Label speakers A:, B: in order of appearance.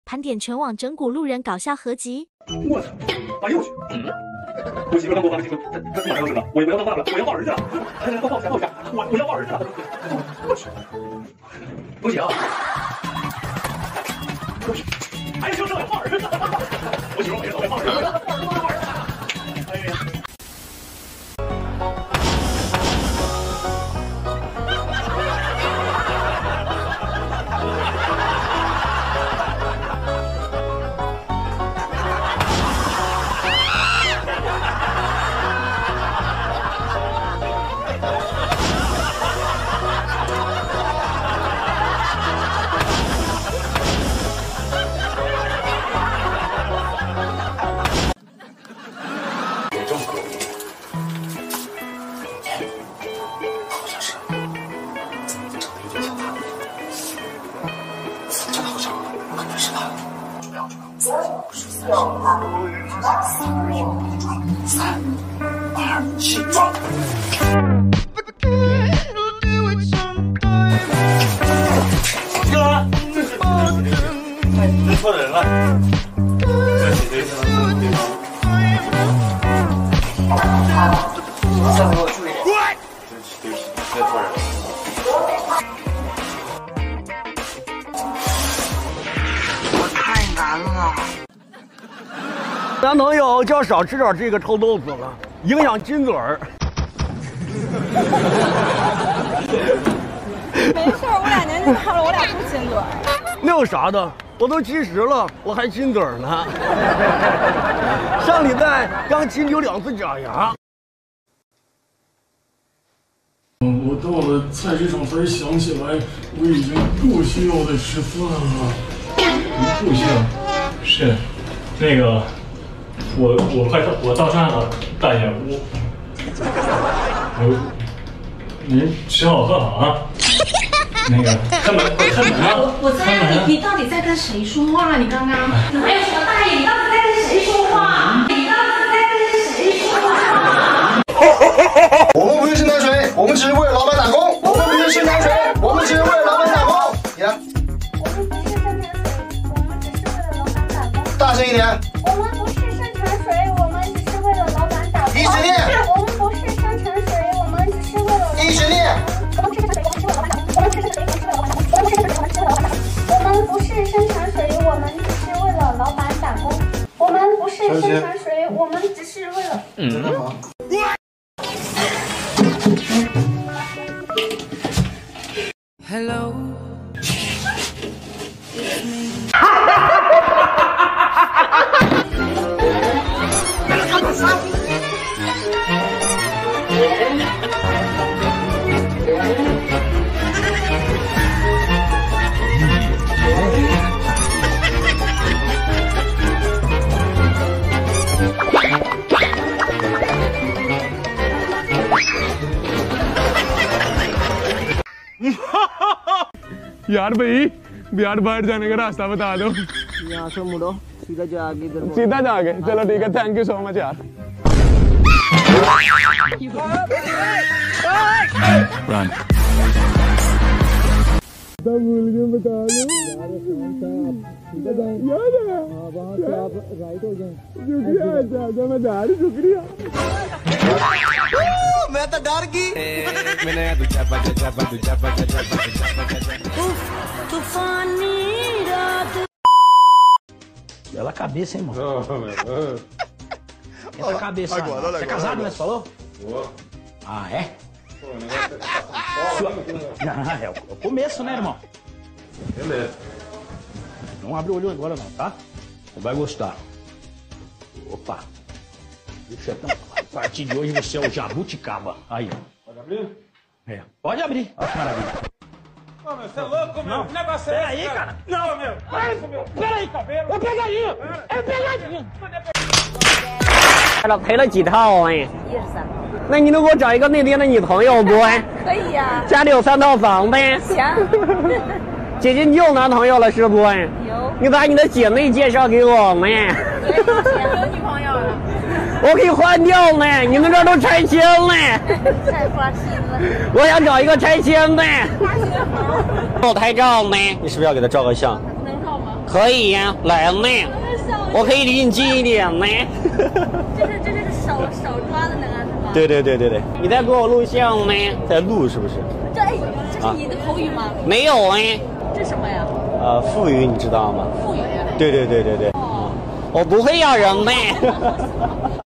A: 盘点全网整蛊路人搞笑合集。
B: 我操！哎呦我去！我媳妇刚给我发微信说，她马上要生了，我也不要当爸了，我要抱儿子了。她说抱一下，我要抱儿子了。我去！不行！我去！还说我要抱儿子！我媳妇每天都要抱儿子，抱儿子！哎呀！
C: 认错人了，对，下次给我注意点。对不起，认错人了。
D: 我太难了。
E: 男朋友叫少吃点这个臭豆腐了，影响亲嘴儿。
F: 没事儿，我俩年纪大了，我俩不亲嘴儿。
E: 那有啥的？我都70了，我还亲嘴儿呢。上礼拜刚亲丢2次假牙。
G: 我到了菜市场才想起来，我已经不需要再吃饭了。
H: 不需要？是，那个，我到站了，大爷，您吃好喝好啊。那个开门啊！
I: 我在，你到底在跟谁说话？你刚刚哪有什么大爷？你到底在跟谁说话？你到底在跟谁说话？
D: 我们不是生产水，我们只是为了老板打工。我们不是生产水，我们只是为了老板打工。你呢？
J: 我们不是生产水，我们只是为了老板打工。
D: 大声一点。
J: 我们不是生产水，我们只是为了老板打工。
D: 一直念。
J: 我们不是生产水，我们只是为了。
D: 一直念。
J: 我们不是生产水，我们只是为了老板打工。我们不是生产水，我们只是为了。
D: 真的吗
K: ？Hello。
G: यार भाई बिहार बाहर जाने का रास्ता बता दो।
E: यहाँ से मुड़ो, सीधा जाके इधर।
G: सीधा जाके चलो ठीक है, थैंक यू सो मच यार।
H: Run.
G: भूल के बता दो। याद है? वहाँ से आप राइट हो जाएं। शुक्रिया चाचा, मैं दार शुक्रिया।
D: मैं तो डर गई।
E: Bela cabeça, hein, mano? Essa cabeça. Você é casado, né? Você falou? Ah, é? Não, é o começo, né, irmão?
H: Beleza.
E: Não abre o olho agora, não, tá? Você vai gostar. Opa. Deixa eu... A partir de hoje você é o jabuticaba. Aí, ó.
H: Pode abrir?
E: É. Pode abrir. Olha que maravilha.
H: Ô, meu, você é louco, meu? Que negócio é esse?
E: Peraí, cara.
H: Não, meu.
E: Peraí, cabelo. É pegadinha. É pegadinha. 赔了几套哎？13。那你能给我找一个内地的女朋友不？
F: 可以呀。
E: 家里有3套房呗。
F: 行。
E: 姐姐，你有男朋友了是不？有。你把你的姐妹介绍给我们。
F: 有女朋友了。
E: 我可以换掉呢，你们这都拆迁了。
F: 太花心了。
E: 我想找一个拆迁的。我拍照呢，你是不是要给他照个相？
F: 能照吗？
L: 可以呀，来呢，我可以离你近一点呢。
F: 这是手抓的那个是吗？
L: 对，你在给我录像呢？在录是不是？
F: 这是你的口语吗？
L: 没有哎。
F: 这什么呀？
L: 腹语你知道吗？
F: 腹语。
L: 对。哦，我不会咬人呢。